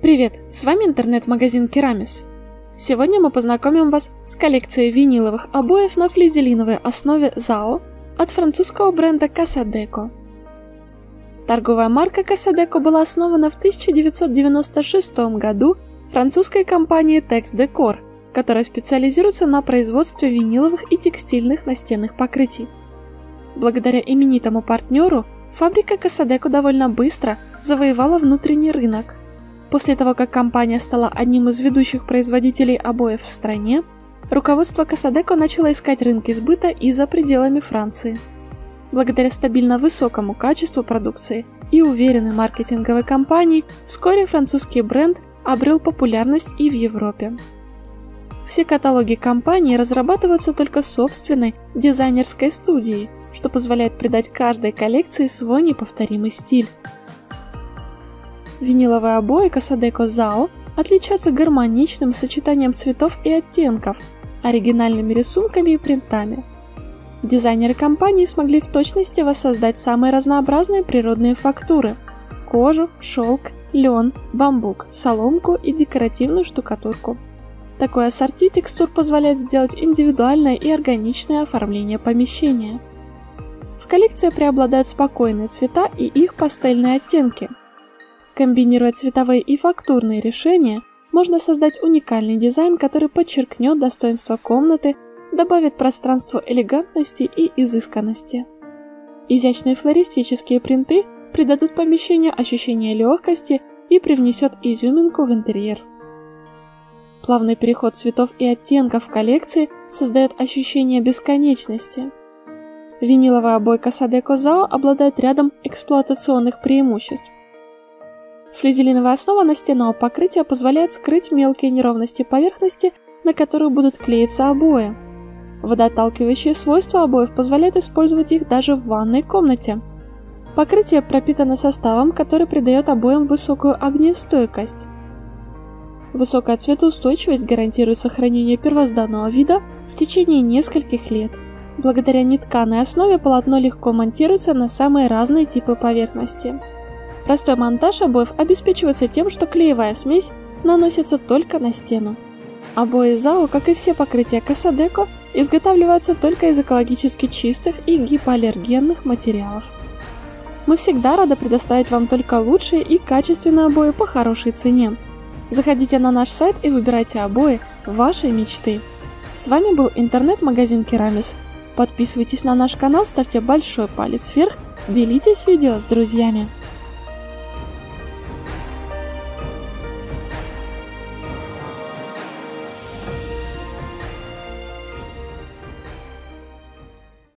Привет, с вами интернет-магазин Керамис. Сегодня мы познакомим вас с коллекцией виниловых обоев на флизелиновой основе ZAO от французского бренда Casadeco. Торговая марка Casadeco была основана в 1996 году французской компанией Tex Decor, которая специализируется на производстве виниловых и текстильных настенных покрытий. Благодаря именитому партнеру фабрика Casadeco довольно быстро завоевала внутренний рынок. После того, как компания стала одним из ведущих производителей обоев в стране, руководство Casadeco начало искать рынки сбыта и за пределами Франции. Благодаря стабильно высокому качеству продукции и уверенной маркетинговой кампании, вскоре французский бренд обрел популярность и в Европе. Все каталоги компании разрабатываются только собственной дизайнерской студией, что позволяет придать каждой коллекции свой неповторимый стиль. Виниловые обои Casadeco ZAO отличаются гармоничным сочетанием цветов и оттенков, оригинальными рисунками и принтами. Дизайнеры компании смогли в точности воссоздать самые разнообразные природные фактуры – кожу, шелк, лен, бамбук, соломку и декоративную штукатурку. Такой ассорти текстур позволяет сделать индивидуальное и органичное оформление помещения. В коллекции преобладают спокойные цвета и их пастельные оттенки. Комбинируя цветовые и фактурные решения, можно создать уникальный дизайн, который подчеркнет достоинство комнаты, добавит пространству элегантности и изысканности. Изящные флористические принты придадут помещению ощущение легкости и привнесет изюминку в интерьер. Плавный переход цветов и оттенков в коллекции создает ощущение бесконечности. Виниловые обои Casadeco ZAO обладают рядом эксплуатационных преимуществ. Флизелиновая основа настенного покрытия позволяет скрыть мелкие неровности поверхности, на которую будут клеиться обои. Водоотталкивающие свойства обоев позволяют использовать их даже в ванной комнате. Покрытие пропитано составом, который придает обоям высокую огнестойкость. Высокая цветоустойчивость гарантирует сохранение первозданного вида в течение нескольких лет. Благодаря нетканой основе полотно легко монтируется на самые разные типы поверхности. Простой монтаж обоев обеспечивается тем, что клеевая смесь наносится только на стену. Обои ZAO, как и все покрытия Casadeco, изготавливаются только из экологически чистых и гипоаллергенных материалов. Мы всегда рады предоставить вам только лучшие и качественные обои по хорошей цене. Заходите на наш сайт и выбирайте обои вашей мечты. С вами был интернет-магазин Керамис. Подписывайтесь на наш канал, ставьте большой палец вверх, делитесь видео с друзьями.